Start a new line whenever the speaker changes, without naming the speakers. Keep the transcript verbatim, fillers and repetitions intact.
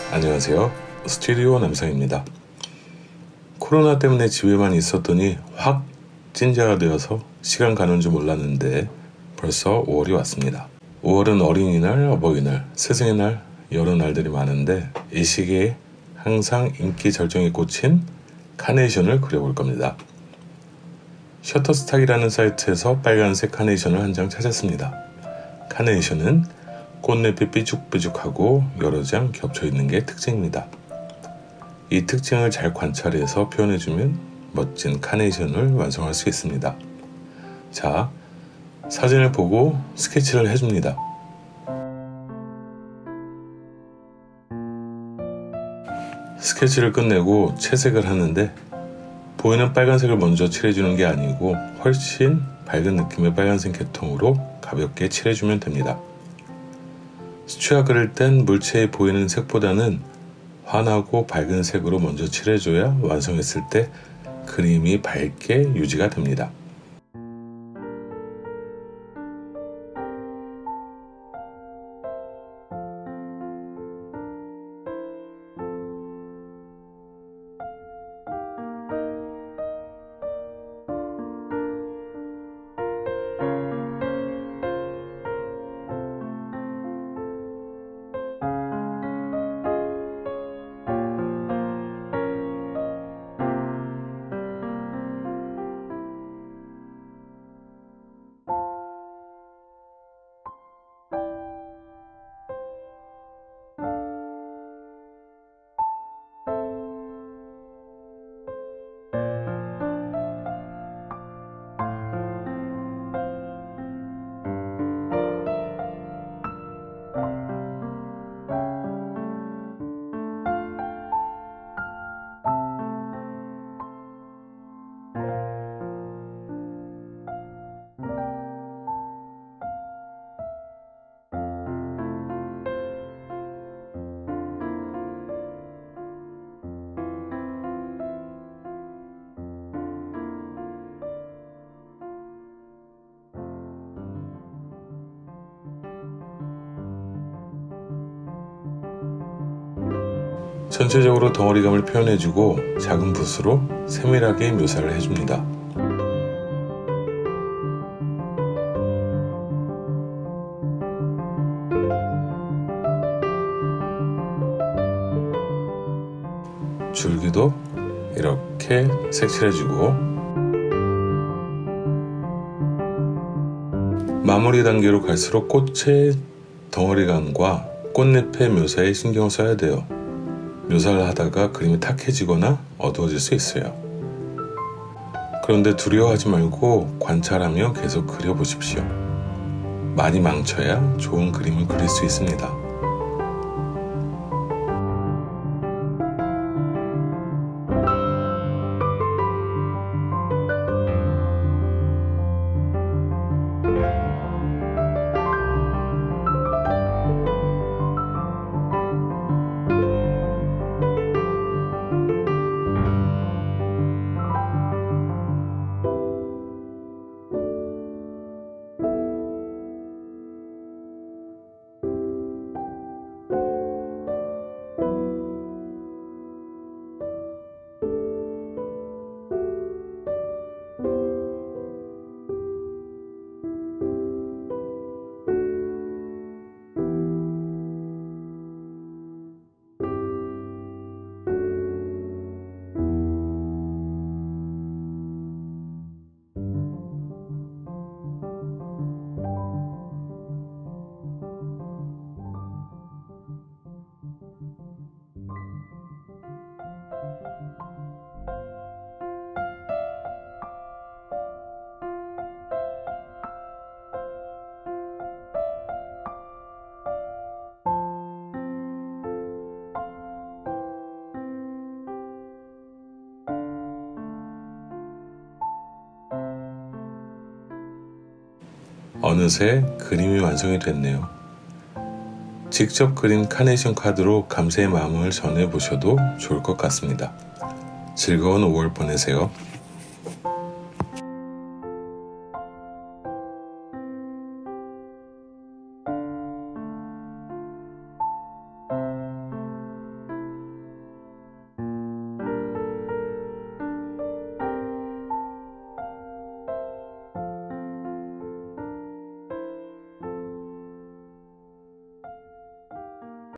안녕하세요. 스튜디오 남성입니다. 코로나 때문에 집에만 있었더니 확 찐자가 되어서 시간 가는 줄 몰랐는데 벌써 오월이 왔습니다. 오월은 어린이날, 어버이날, 스승의 날, 여러 날들이 많은데 이 시기에 항상 인기 절정에 꽂힌 카네이션을 그려볼 겁니다. 셔터스탁이라는 사이트에서 빨간색 카네이션을 한 장 찾았습니다. 카네이션은 꽃잎이 삐죽삐죽하고 여러 장 겹쳐있는 게 특징입니다. 이 특징을 잘 관찰해서 표현해주면 멋진 카네이션을 완성할 수 있습니다. 자, 사진을 보고 스케치를 해줍니다. 스케치를 끝내고 채색을 하는데 보이는 빨간색을 먼저 칠해주는 게 아니고 훨씬 밝은 느낌의 빨간색 계통으로 가볍게 칠해주면 됩니다. 수채화 그릴 땐 물체에 보이는 색보다는 환하고 밝은 색으로 먼저 칠해줘야 완성했을 때 그림이 밝게 유지가 됩니다. 전체적으로 덩어리감을 표현해주고 작은 붓으로 세밀하게 묘사를 해줍니다. 줄기도 이렇게 색칠해주고 마무리 단계로 갈수록 꽃의 덩어리감과 꽃잎의 묘사에 신경을 써야 돼요. 묘사를 하다가 그림이 탁해지거나 어두워질 수 있어요. 그런데 두려워하지 말고 관찰하며 계속 그려보십시오. 많이 망쳐야 좋은 그림을 그릴 수 있습니다. 어느새 그림이 완성이 됐네요. 직접 그린 카네이션 카드로 감사의 마음을 전해보셔도 좋을 것 같습니다. 즐거운 오월 보내세요.